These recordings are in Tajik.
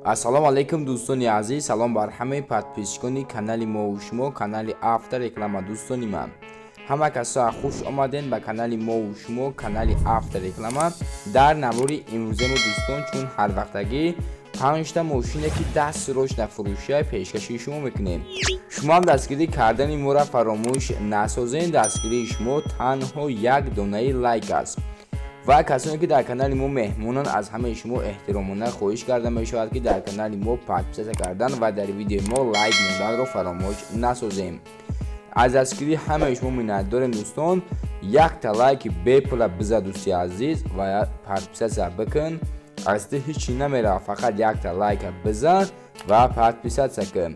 ассалому алайкум дӯстони азиз, салом бар ҳамаи подписчикони канали мо ва шумо, канали Автореклама. Дӯстони ман, ҳама касоа хуш омаден ба канали мо ва шумо, канали Автореклама. дар навори имрӯзе мо дӯстон, чун ҳар вақтагӣ 5 мошине ки дастрош нафурӯшия пешкаши шумо мекунем. шумо ҳам дастгирӣ кардани моро фаромӯш насозен. дастгирии шумо танҳо як донаи лайк аст. ва касоне ки дар канали мо меҳмонан, аз ҳамаи шумо эҳтиромона хоҳиш карда мешавад ки дар канали мо подписатсия кардан ва дар видеои мо лайк монданро фаромӯш насозем. аз дастгирии ҳамаи шумо миннатдорем дӯстон. якта лайки бепула биза дӯсти азиз ва подписатсия бикун. аз ти ҳичи намерава, фақат якта лайка биза ва подписатсия кун.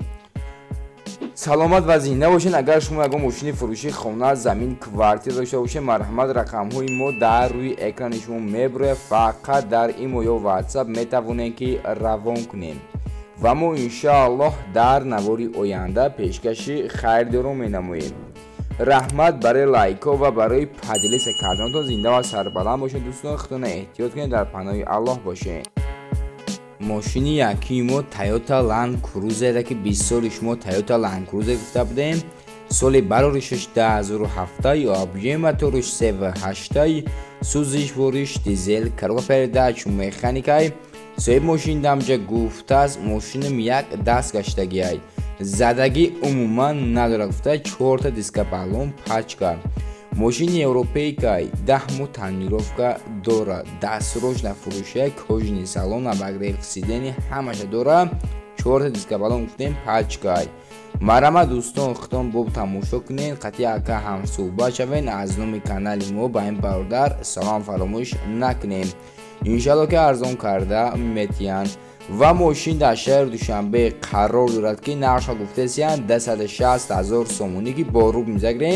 саломат ва зинда бошен. агар шумо ягон мошини фурӯши хона, замин, квартира дошта бошед, марҳамат, рақамҳои мо дар рӯи экрани шумо мебурояд. фақат дар имо ё ватсап метавонем ки равон кунем ва мо иншоаллоҳ дар навори оянда пешкаши хайрдорро менамоем. раҳмат барои лайкҳо ва барои поделисия карданатон. зинда ва сарбаланд бошед дӯстон. худтонро эҳтиёт кунед, дар паноҳи Аллоҳ бошед. мошини якии мо Toyota Land Cruiser ки 20 соли шумо Toyota Land Cruiser гуфта будем. соли бароришаш 2007, объем моториш 3.8, сӯзишвориш дизел, коробка передач механикай. соҳиби мошин дамҷа гуфтааст мошинам як дастгаштагиай, задагӣ умуман надорад гуфта, 4 диска баллон пачка. мошини европейкай 10 тонировка дорад, дастрош нафурӯшия, кожини салон, абагреф сидени ҳамаша дорад, 4 диска баллон гуфтем пачкай. марҳамат дӯстон, худтон боб тамошо кунед, қатъи ака ҳам суҳбат шавен. аз номи канали мо ба ин бародар салом фаромӯш накунем. иншоалло ки арзон карда метиян ва мошин дар шаҳри душанбе қарор дорад ки нақша гуфтесиян 260,000 сомонӣ ки бо рубл мезагирем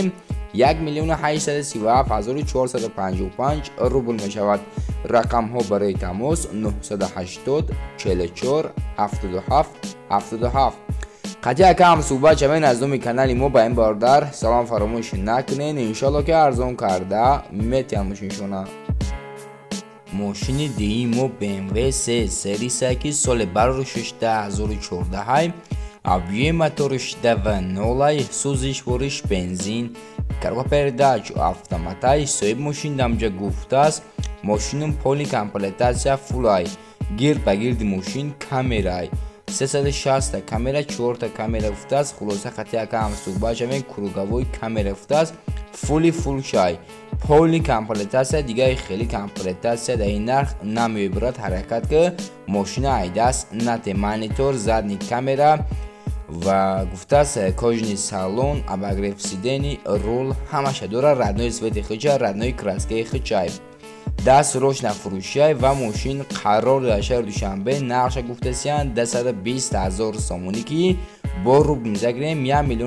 1,837,455 рубл мешавад. рақамҳо барои тамос 980 44 77 77. қатъи ака ҳам суҳбат шавен. аз номи канали мо ба ин бародар салом фаромӯш накунед. иншоалло ки арзон карда метиян мошиншона. мошини дии мо BMW 3 серия ки соли бароришаш 2014, объем моториш 2.0, сӯзишвориш бензин, коробка передач автоматай. соҳиби мошин дамҷа гуфтааст мошинам поли комплектатсия фулай, гирд ба гирди мошин камерай, 360 камера, 4 камера гуфтааст. хулоса қатъи ака ҳам суҳбат шавем. круговой камера гуфтааст, фули фул шай, поли комплектатсия. дигари хеле комплектатсия дар ин нарх намебурад. ҳаракат ки мошина айдаст нате, монитор, задни камера ва гуфтааст кожини салон, абагреф сидени, рул ҳамаша дора, раднои свети хичай, раднои краскаи хичай, дастрош нафурӯшиай ва мошин қарор дар шаҳри душанбе. нақша гуфтасиян 220,000 сомонӣ ки бо рубл мезагирем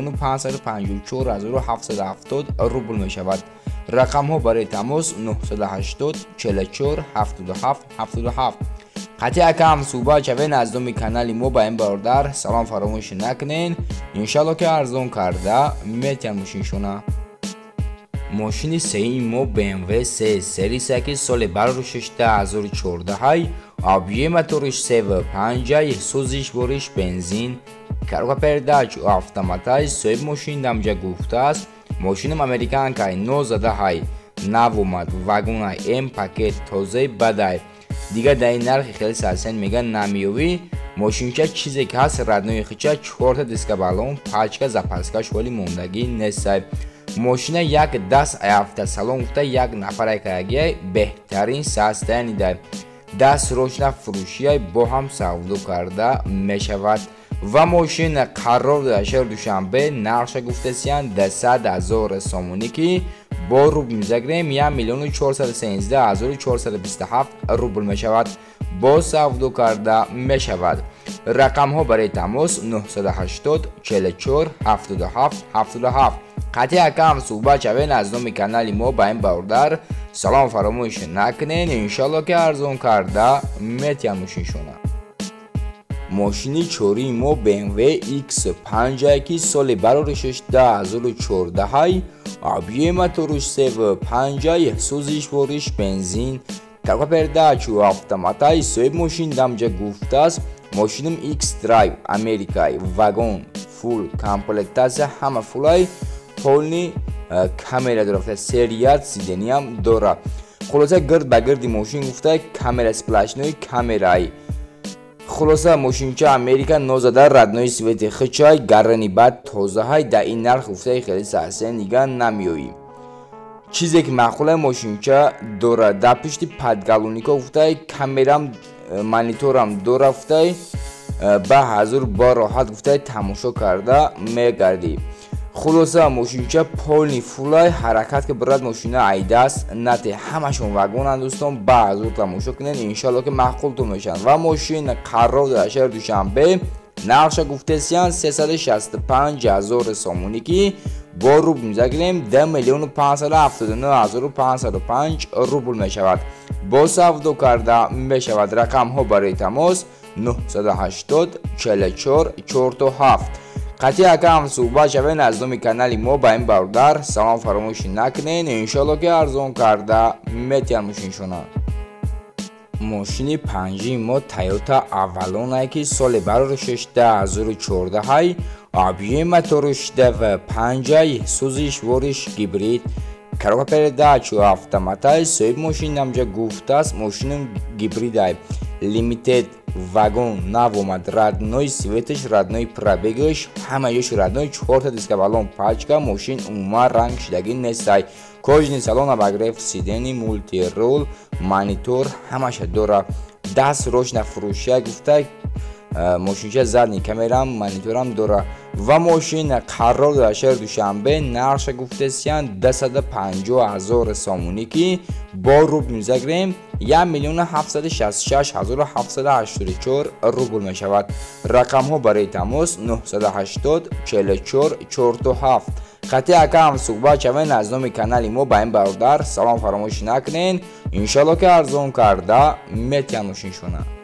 1,554,770 рубл мешавад. рақамҳо барои тамос 980 44 77 77. қатъи ака ҳам суҳбат шавен. аз номи канали мо ба ин бародар салом фаромӯш накунед. иншоалло ки арзон карда метиян мошиншона. мошини сеи мо BMW 3 серия ки соли бароришаш 2014, объем моториш 3.5, сӯзишвориш бензин, коробка передач автоматай. соҳиби мошин дамҷа гуфтааст мошинам американкай, нозадаҳай, навомад, вагонай, м пакет, тозаи бадай. дигар дар ин нархи хеле сарсен меган намеёвӣ. мошинча чизе ки ҳаст, раднои хича, 4 диска баллон пачка, запаскаш воли мондагӣ нестай. мошина як даст автосалон гуфта, як нафарай карагиай, беҳтарин состоянидай, дастрошна фурӯшиай, бо ҳам савдо карда мешавад ва мошина қарор дар шаҳри душанбе. нақша гуфтасиян 200,000 сомонӣ ки бо рубл мезагирем 1,413,427 рубл мешавад. бо савдо карда мешавад. рақамҳо барои тамос 980 44 77 77. қатъи ака ҳам суҳбат шавен. аз номи канали мо ба ин бародар салом фаромӯш накунед. иншоалло ки арзон карда метиян мошиншона. мошини чории мо BMW X5 ки соли бароришаш 2014, объем моториш 3.5, сӯзишвориш бензин, коробка передач автоматай. соҳиби мошин дамҷа гуфтааст ماشینم ایکس درایو امریکایی واگن فول کامپلکتاسیا همه فولای پولنی کامera داره سریات سیدنی هم داره خلاصه گرد به گردی ماشین گفته کامera سپلاشنوی کامرایی خلاصه ماشینچه امریکا نوزده ردنوی سویتی خچای گرنی بعد توزه های در این نرخ گفته خیلی سحسه نیگه نمیوییم چیزی که معقوله ماشینچه داره در پشتی پدگلونیکا گفته کامرام مانیتورم داره گفته به حضور با راحت گفته تماشا کرده میگردی خلاصه ماشینچه پولنی فولای حرکت که برد ماشینه عیده است نته همشون وگونن دوستان به حضور تماشا کنین انشالله که معقولتون میشن و ماشین قرار در شهر دوشنبه نقشه گفته سیان 365,000 سامونی که با روبل میزگریم 10,579,505 روبل میشود با سفدو کرده میشود رقم ها برای تماس 980 44 47 قطعی اکم صحبت شوین از دومی کانالی ما با این برادر سلام فراموش نکنین انشالله که ارزون کرده میتین ماشین شونه ماشین پنجی ما تایوتا اولون که سال برای 2014 های آبیه موتورش و پنجای سوزش ورش گیبرید کارو передач و автоматای صاحب ماشین نمجا گفته است ماشین گیبرید های لیمیتد واگن نو اومد ردنوی سویتش ردنوی پرابگش همه یوش ردنوی 4 تا دیسک بالون پاچکا ماشین عموما رنگ شدگی نیستای کожний салон обогрев сидений мульти руль монитор همش داره دست روش نفروشه گفته ماشینچه задний камерам мониторам داره و ماشین قرار در شهر دوشنبه نقش گفته سیان 250,000 سامونی که با روبل میزگریم 1,766,784 روبل می شود رقم ها برای تماس 980 44 47 قطعی اکم صحبت شوین از نام کانالی ما با این برادر سلام فراموش نکنین انشالله که ارزون کرده میتین ماشین شونه